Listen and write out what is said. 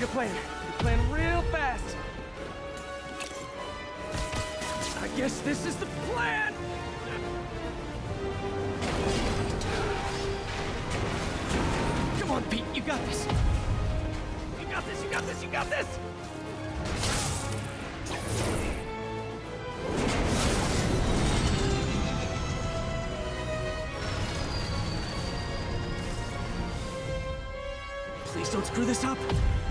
your plan. Your plan real fast. I guess this is the plan! Come on, Pete, you got this! You got this, you got this, you got this! Please don't screw this up!